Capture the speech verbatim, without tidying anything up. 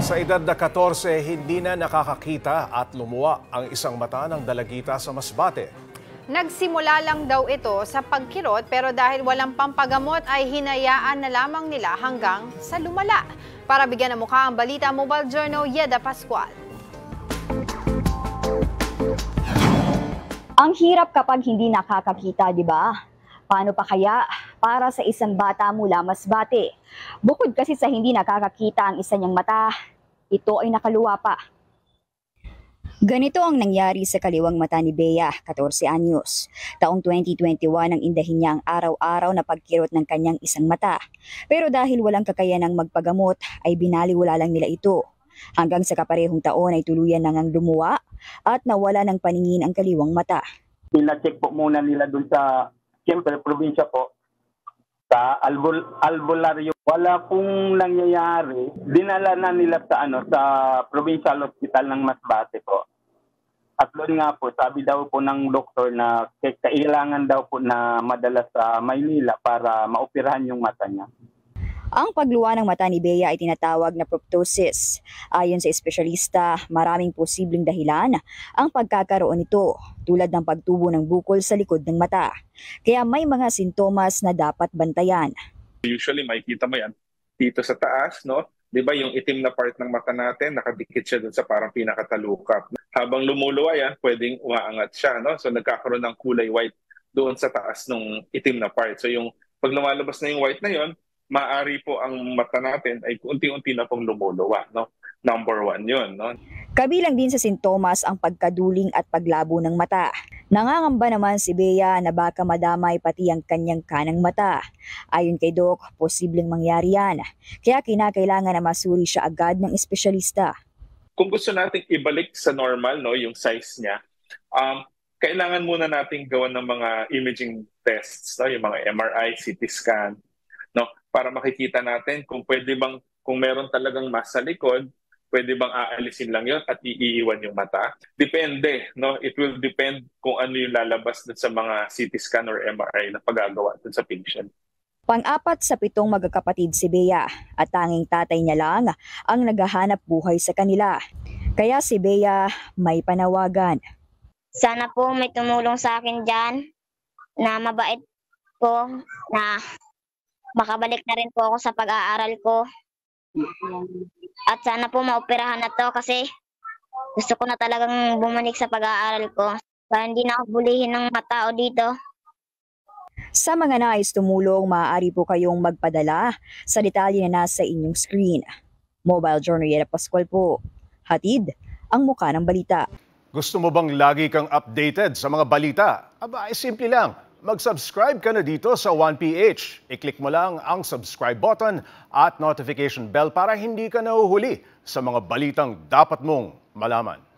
Sa edad na katorse, hindi na nakakakita at lumuwa ang isang mata ng dalagita sa Masbate. Nagsimula lang daw ito sa pagkirot pero dahil walang pampagamot ay hinayaan na lamang nila hanggang sa lumala. Para bigyan ng mukha ang balita, Mobile Journal, Yeda Pascual. Ang hirap kapag hindi nakakakita, di ba? Paano pa kaya para sa isang bata mula Masbate? Bukod kasi sa hindi nakakakita ang isa niyang mata, ito ay nakaluwa pa. Ganito ang nangyari sa kaliwang mata ni Bea, katorse anyos. Taong twenty twenty-one ang indahin niya ang araw-araw na pagkirot ng kanyang isang mata. Pero dahil walang kakayanang magpagamot, ay binaliwala lang nila ito. Hanggang sa kaparehong taon ay tuluyan nang ang lumuwa at nawala ng paningin ang kaliwang mata. Pina-check po muna nila dun sa, siyempre, probinsya po, sa albul albularyo. Wala pong nangyayari. Dinala na nila sa ano sa Provincial Hospital ng Masbate po. At doon nga po, sabi daw po ng doktor na kailangan daw po na madala sa Maynila para maoperahan yung mata niya. Ang pagluwa ng mata ni Bea ay tinatawag na proptosis. Ayon sa espesyalista, maraming posibleng dahilan ang pagkakaroon nito, tulad ng pagtubo ng bukol sa likod ng mata. Kaya may mga sintomas na dapat bantayan. Usually makikita mo yan dito sa taas, no? 'Di ba yung itim na part ng mata natin, nakadikit siya dun sa parang pinakatalukap. Habang lumuluwa yan, pwedeng umaangat siya, no? So nagkakaroon ng kulay white doon sa taas ng itim na part. So yung pag lumalabas na yung white na yon, maaari po ang mata natin ay unti-unti na pong lumuluwa, no? Number one yun, no? Kabilang din sa sintomas ang pagkaduling at paglabo ng mata. Nangangamba naman si Bea na baka madamay pati ang kanyang kanang mata. Ayon kay Doc, posibleng mangyari yan. Kaya kinakailangan na masuri siya agad ng espesyalista. Kung gusto nating ibalik sa normal, no, yung size niya, um, kailangan muna nating gawan ng mga imaging tests, no, yung mga M R I, C T scan, no, para makikita natin kung pwede bang, kung meron talagang mass sa likod, pwede bang aalisin lang yon at iiwan yung mata? Depende, no? It will depend kung ano yung lalabas dun sa mga C T scan or M R I na pagagawa dun sa patient. Pang-apat sa pitong magkakapatid si Bea at tanging tatay niya lang ang naghahanap buhay sa kanila. Kaya si Bea may panawagan. Sana po may tumulong sa akin dyan na mabait ko, na makabalik na rin po ako sa pag-aaral ko. At sana po maoperahan na to kasi gusto ko na talagang bumalik sa pag-aaral ko para hindi na ako bulihin ng mga tao dito. Sa mga nais tumulong, maaari po kayong magpadala sa detalye na nasa inyong screen. Mobile Journal, Yeda Pascual po. Hatid ang mukha ng balita. Gusto mo bang lagi kang updated sa mga balita? Aba, ay simple lang. Mag-subscribe ka na dito sa one P H. I-click mo lang ang subscribe button at notification bell para hindi ka nahuhuli sa mga balitang dapat mong malaman.